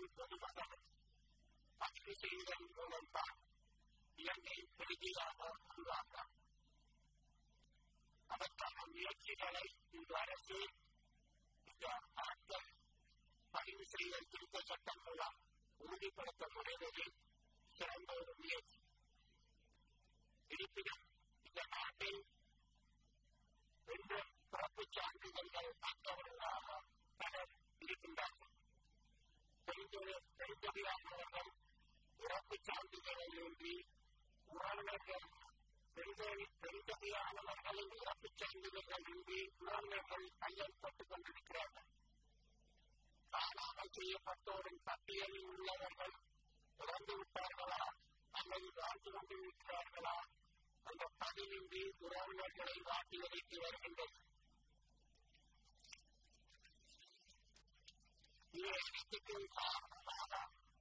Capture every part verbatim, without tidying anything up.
பொதுமகனும் பதிவு செய்வதன் மூலம்தான் இலங்கை பிரதியாக உருவாக்கம். அதற்கான முயற்சிகளை இந்த அரசு இந்த ஆட்கள் பதிவு செய்தல் திருத்த சட்டம் மூலம் உறுதிப்படுத்த முனைவது சிறந்த ஒரு முயற்சி. இருப்பினும் இந்த நாட்டில் இன்றும் பிறப்புச் சான்றிதழ்கள் அற்றவர்களாக பலர் இருக்கின்றார்கள். பெருந்தொகையானவர்கள் பிறப்புச் சான்றிதழின்றி உறவினர்கள் பெருந்தொகையானவர்களின் இறப்புச் சான்றிதழ்கள் இன்றி உறவினர்கள் கையெழுப்பட்டுக் கொண்டிருக்கிறார்கள். காணாமல் செய்யப்பட்டோரின் பட்டியலில் உள்ளவர்கள் இறந்துவிட்டார்களா அல்லது வாழ்ந்து கொண்டிருக்கிறார்களா அந்த பதிவின்றி உறவினர்களை வாட்டி வதைத்து வருகின்றது. இவை அனைத்துக்கும் காரணமாக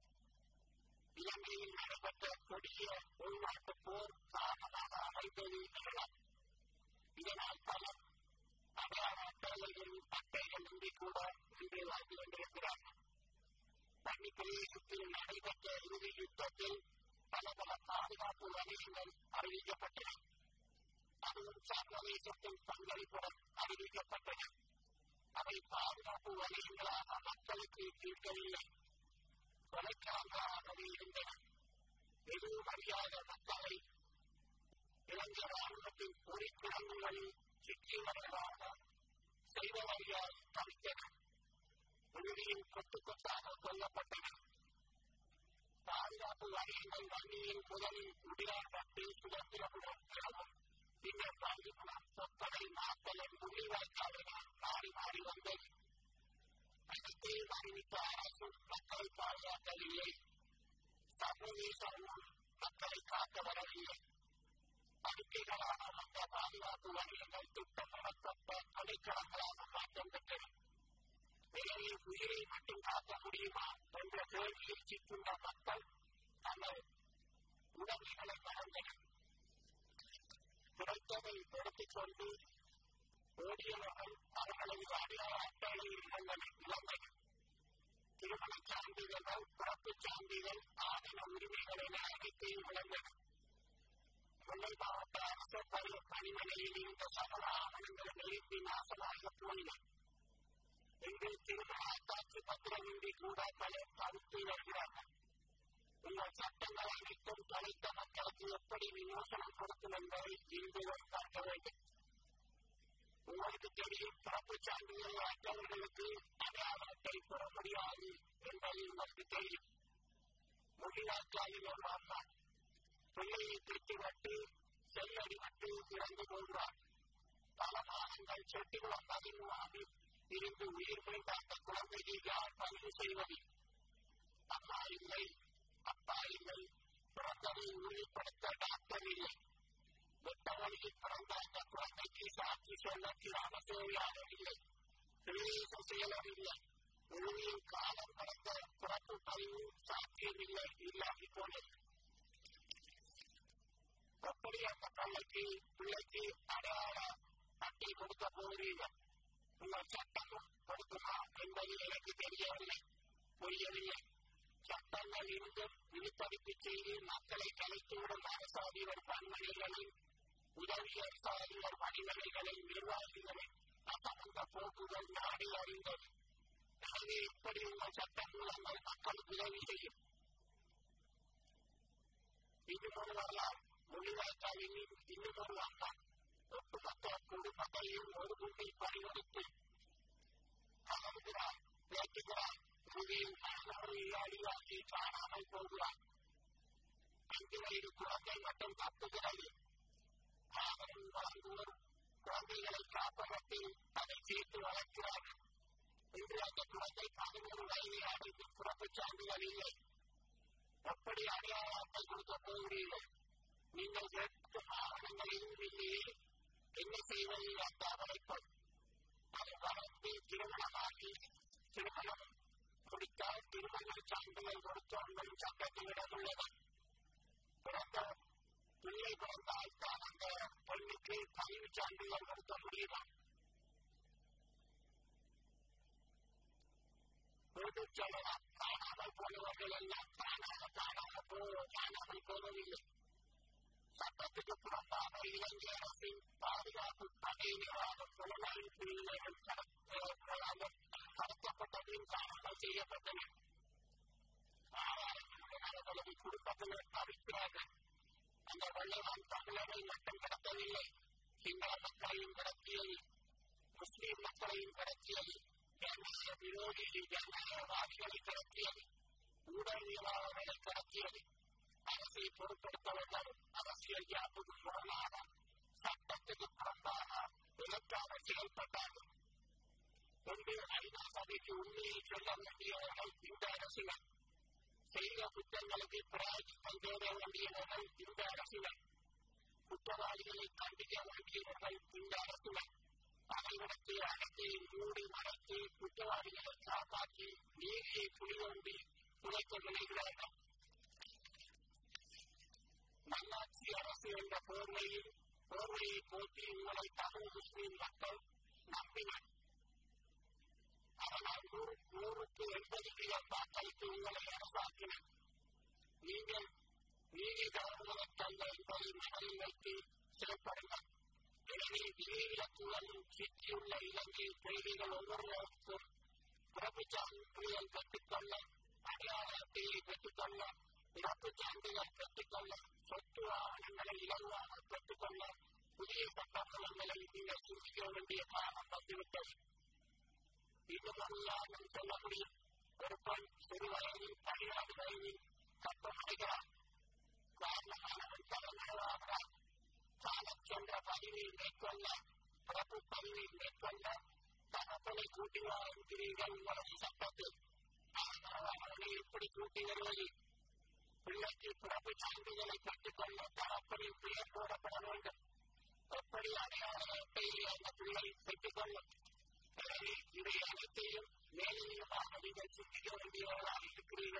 இலங்கையில் நடைபெற்ற கொடிய உள்நாட்டு போர் காரணமாக அமைந்தது எனலாம். இதனால் பலர் அடையாள அட்டைகள் அட்டைகள் இன்றி கூட இன்று வாழ்ந்து கொண்டிருக்கிறார்கள். பள்ளி பிரதேசத்தில் நடைபெற்ற இறுதி யுத்தத்தில் பல பல பாதுகாப்பு வகைகள் அறிவிக்கப்பட்டன. அதுவும் சர்வதேசத்தின் பங்களிப்புடன் அறிவிக்கப்பட்டன. அவை பாதுகாப்பு வகைகளாக மக்களுக்கு தீர்க்கவில்லை, கொலைக்காரர்களாகவே இருந்தன. எதுவும் அறியாத மக்களை இலங்கை ராணுவத்தின் பொறிக்குழம்புகளில் சிக்கியவர்களாக செய்வவழியால் தவித்தனர். உறுதியில் கொத்து கொத்தாக கொல்லப்பட்டனர். பாதுகாப்பு வகைகள் வங்கியில் முதலில் உடையாடப்பட்டு சுதந்திரமுடன் பெறவும் பின்னர் வங்கிக்குளம் சொற்களை மாத்தலும் முள்ளிவாய்க்காலினால் மாறி மாறி வந்தது. அனைத்தையும் அறிவித்த அரசும் மக்களை பாதுகாக்கவில்லை, சர்வதேசமும் மக்களை காக்க வரவில்லை. அறிக்கைகளாக வந்த பாதுகாப்பு வகைகள் திட்டம் நடத்தப்பட்ட கொலைக்களங்களாக மாற்றம் பெற்றன. எனவே உயிரை மட்டும் காக்க முடியுமா என்ற கேள்வியில் சிக்கின்ற மக்கள் தங்கள் உடமைகளை மறந்தனர். கிடைத்ததை எடுத்துக் கொண்டு ஓடியவர்கள் அவர்களது அடையாள அட்டைகளில் இழந்தனர். திருமணச் சான்றிதழ்கள், பிறப்புச் சான்றிதழ், ஆதன உரிமைகள் என அனைத்தையும் இழந்தனர். முல்லை மாவட்ட அரசு பணிமனையில் இருந்த சகல ஆவணங்களும் எழுப்பி நாசமாக போயின. இன்று திருமண அத்தாட்சி பத்திரமின்றி கூட பலர் தடுத்து வருகிறார்கள். உங்கள் சட்டங்கள் அனைத்தும் தொலைத்த மக்களுக்கு எப்படி விமோசனம் கொடுக்கும் என்பதை இன்றுடன் பார்க்க வேண்டும். உங்களுக்கு தெரியும், பிறப்புச் சான்றிதழ் அற்றவர்களுக்கு அடையாள அட்டை பெற முடியாது என்பது உங்களுக்கு தெரியும். மொழிவாய்க்காலில் ஒரு அம்மா பிள்ளையை திட்டுவிட்டு செல்லடிவிட்டு இறந்து கொள்வார். பல மாதங்கள் செட்டிகுளம் பதிமூணாவில் இருந்து உயிர் மீண்ட அந்த குழந்தையை யார் பதிவு செய்வது? அம்மா இல்லை, அப்பா இல்லை, பிறந்ததை உறுதிப்படுத்த டாக்டர் இல்லை. வெட்ட வழியில் பிறந்த அந்த குழந்தைக்கு சாட்சி சொல்ல கிராம சேவையாளர் இல்லை, பிரதேச செயலர் இல்லை. இறுதியில் காலம் கடந்த பிறப்பு பதிவு சாட்சியம் இல்லை, இல்லாமல் போனது. எப்படி அந்த பிள்ளைக்கு பிள்ளைக்கு அடையாள அட்டை கொடுக்க போகிறீர்கள்? உங்கள் சட்டமும் கொடுக்குமா என்பது எனக்கு தெரியவில்லை, புரியவில்லை. சட்டங்கள் இருந்தும் விழிப்பறிப்பு செய்து மக்களை கலைத்துவிடும் அரசாதிபர் பணிமனைகளின் உதவி அரசாதிபர் பணிமனைகளின் நிர்வாகிகளின் அசமந்த போக்குகள் நாடு அறிந்தது. எனவே எப்படி உங்கள் சட்ட மூலங்கள் மக்களுக்கு உதவி செய்யும்? இன்னும் ஒரு வரலாறு. மொழிவாய்க்காலில் இன்னும் ஒரு அம்மா ஒட்டுமொத்த குடும்பத்தையும் ஒரு குண்டில் பறிகொடுத்து கலவுகிறார், வேட்டுகிறார். இறுதியில் மனநோயாளியாகி காணாமல் போகிறார். ஐந்து வயது குழந்தை மட்டும் தப்புகிறது. ஆதரவு வழங்குவோர் குழந்தைகளை காப்பகத்தில் அதை சேர்த்து வளர்க்கிறார்கள். இன்று அந்த குழந்தை பதினோரு வயதை அடைந்து பிறப்புச் சான்றிதழ் இல்லை. எப்படி அடையாள அட்டை கொடுக்க போகிறீர்கள்? நீங்கள் கேட்கும் ஆவணங்களையும் இல்லையே, என்ன செய்வது? அந்த அவரைப்படும் அது வளர்ந்து திருமணமாகி திருமணம் முடித்தால் திருமண சான்றிதழ் கொடுத்தவர்கள் சட்டத்திலிடம் உள்ளது. பிறந்த பிள்ளை பிறந்தால் தான் அந்த பெண்ணுக்கு பதிவு சான்றிதழ் கொடுக்க முடியுமா? பொது சொல்லலாம், காணாமல் காணாமல் போனவர்கள் எல்லாம் தானாக காணாமல் போ காணாமல் போவதில்லை. சட்டத்துக்கு புறம்பாக இலங்கை அரசின் பாதுகாப்பு படையினராக புலனாய்வு பிரிவினர்கள் கடத்தப்பட்டதையும் காணாமல் செய்யப்பட்டனர். ஆறாயிரம் அவர்களது குடும்பத்தினர் தவிக்கிறார்கள். அந்த வெள்ளவான் தமிழரை மட்டும் கடத்தவில்லை, சிங்கள மக்களையும் கடத்தியது, முஸ்லிம் மக்களையும் கடத்தியது, ஜனநாயக விரோதி ஜனநாயகவாதிகளை கடத்தியது, ஊடகவியலாளர்களை கடத்தியது. அரசை பொருட்படுத்தவர்கள் அரசியல் யாப்புக்கு முரணாக சட்டத்துக்கு புறம்பாக விலக்காக செயல்பட்டார்கள் என்று ஐநா சபைக்கு உண்மையை சொல்ல வேண்டியவர்கள் இந்த அரசினர். செய்த குற்றங்களுக்கு பிராயச்சித்தம் தேட வேண்டியவர்கள் இந்த அரசினர். குற்றவாளிகளை கண்டிக்க வேண்டியவர்கள் இந்த அரசினர். அனைவருக்கு அனைத்தையும் மூடி மறைத்து குற்றவாளிகளை காப்பாற்றி நீதியை புலிவண்டி துளைக்க விளைகிறார்கள். நல்லாட்சி அரசு என்ற போர்வையில் போர்வையை போட்டி உங்களை தமிழ் முஸ்லிம் மக்கள் நம்பினர். அதனால் நூறுக்கு எண்பது வீதம் வாக்களித்து உங்களை அரசாக்கினர். நீங்கள் நீதி தவறுவதற்கல்ல என்பதை மனதில் வைத்து செயல்படுங்கள். எனவே விதிவிலக்குகளில் சிக்கியுள்ள இலங்கை கைதிகள் ஒவ்வொருவருக்கும் பிறப்புச் சான்றிதழ் பெற்றுக்கொள்ள, அடையாள அட்டையை பெற்றுக்கொள்ள, இறப்புச் சான்றிதழ் பெற்றுக்கொள்ள, சொத்து ஆவணங்களை இலகுவாக பெற்றுக்கொள்ள புதிய சட்டங்களை நீங்கள் சிந்திக்க வேண்டிய காரணம் வந்துவிட்டது. இதுவெல்லாம் நாம் சொல்ல முடியும். ஒரு பெண் சிறு வயதில் பதினாறு வயதில் கற்பமடைகிறார். காரணமானவன் தலைநகராகிறார். காலம் சென்ற பதிவை மேற்கொள்ள, பிறப்பு பதிவை மேற்கொள்ள தகப்பனை கூட்டி வாழ்கிறீர்கள் உங்களது சட்டத்தில். தலைநகரானவனை எப்படி கூட்டி வருவது? பிள்ளைக்கு பிறப்பு சான்றிதழை பெற்றுக்கொள்ள தகப்பனின் பெயர் போடப்பட வேண்டும். எப்படி அடையாள அட்டையை அந்த பிள்ளை பெற்றுக்கொள்ளும்? எனவே இவை அனைத்தையும் மேலதிகமாக நீங்கள் சிந்திக்க வேண்டியவர்களாக இருக்கிறீர்கள்.